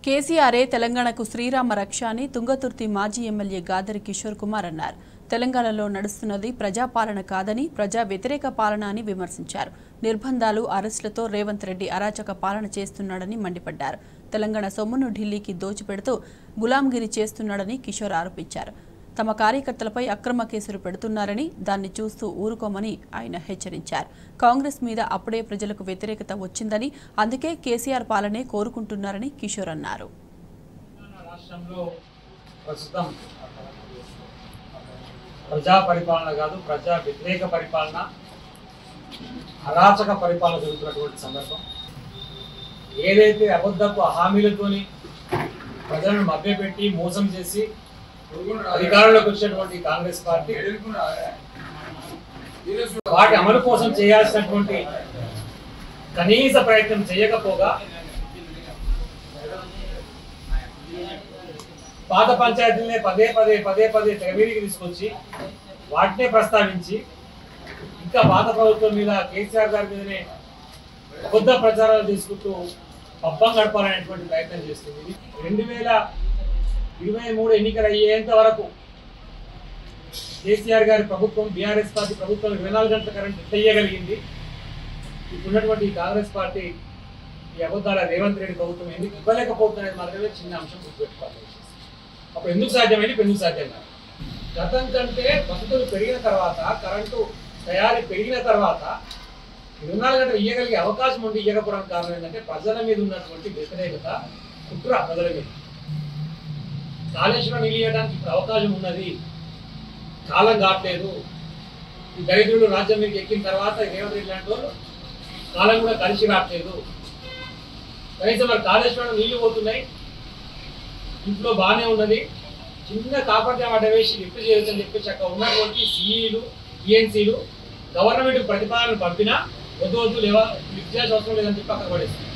కేసీఆర్ తెలంగాణకు శ్రీరామ రక్ష అని తుంగతుర్తి మాజీ ఎమ్మెల్యే గాదరి కిషోర్ కుమార్ అన్నారు. తెలంగాణలో నడుస్తున్నది ప్రజాపాలన కాదని ప్రజా వ్యతిరేక పాలన అని విమర్శించారు. నిర్బంధాలు, అరెస్టులతో రేవంత్ రెడ్డి అరాచక పాలన చేస్తున్నాడని మండిపడ్డారు. తెలంగాణ సొమ్మును ఢిల్లీకి దోచిపెడుతూ గులాంగిరి చేస్తున్నాడని కిషోర్ ఆరోపించారు. తమ కార్యకర్తలపై అక్రమ కేసులు పెడుతున్నారని, దాన్ని చూస్తూ ఊరుకోమని ఆయన హెచ్చరించారు. కాంగ్రెస్ మీద అప్పుడే ప్రజలకు వ్యతిరేకత వచ్చిందని, అందుకే కేసీఆర్ పాలనే కోరుకుంటున్నారని కిషోర్ అన్నారు. ప్రజా పరిపాలన కాదు, ప్రజా వ్యతిరేక పరిపాలన, అరాచక పరిపాలన జరుగుతున్నటువంటి సందర్భం. ఏదైతే అబద్ధపు హామీలతోని ప్రజలను మభ్యపెట్టి మోసం చేసి అధికారంలోకి వచ్చినటువంటి కాంగ్రెస్ పార్టీ వాటి అమలు కోసం చేయాల్సినటువంటి కనీస ప్రయత్నం చేయకపోగా పాత పంచాయతీలనే పదే పదే తెరమీదికి తీసుకొచ్చి వాటినే ప్రస్తావించి ఇంకా పాత ప్రభుత్వం మీద, కేసీఆర్ గారి మీదనే కొత్త ప్రచారాలు తీసుకుంటూ పబ్బం గడపాలనేటువంటి ప్రయత్నం చేస్తుంది. 2023 ఎన్నికలు అయ్యేంత వరకు కేసీఆర్ గారి ప్రభుత్వం, బీఆర్ఎస్ పార్టీ ప్రభుత్వం 24 గంటల కరెంట్ ఎత్తయ్యగలిగింది. ఇప్పుడున్నటువంటి కాంగ్రెస్ పార్టీ ఈ అబద్ధాల రేవంత్ రెడ్డి ప్రభుత్వం ఎందుకు ఇవ్వలేకపోతున్నది మాత్రమే చిన్న అంశం గుర్తుపెట్టుకోవాలి. అప్పుడు ఎందుకు సాధ్యమైంది, ఇప్పుడు ఎందుకు సాధ్యం కాదు? గతం కంటే వసతులు పెరిగిన తర్వాత, కరెంటు తయారీ పెరిగిన తర్వాత 24 గంటలు ఇవ్వగలిగే అవకాశం ఉండి ఇవ్వకపోవడానికి కారణం ఏంటంటే ప్రజల మీద ఉన్నటువంటి వ్యతిరేకత, కుట్ర ప్రజల మీద. కాళేశ్వరం నీళ్ళు ఇవ్వడానికి ఇప్పుడు అవకాశం ఉన్నది, కాలం కావట్లేదు. ఈ దరిద్రులు రాజ్యం మీదకి ఎక్కిన తర్వాత రేవంత్ రెడ్డి లాంటి వాళ్ళు కాలం కూడా కలిసి రావట్లేదు. కనీసం మరి కాళేశ్వరం నీళ్లు పోతున్నాయి, ఇంట్లో బాగానే ఉన్నది, చిన్న కాపర్గా మాట వేసి లిఫ్ట్ చేయొచ్చని చెప్పేసి అక్కడ ఉన్నటువంటి సిఈలు, ఈఎన్సీలు గవర్నమెంట్ ప్రతిపాదనలు పంపినా వద్దు లేవా లిఫ్ట్ చేయాల్సిన అవసరం లేదని చెప్పి అక్కడ పడేస్తుంది.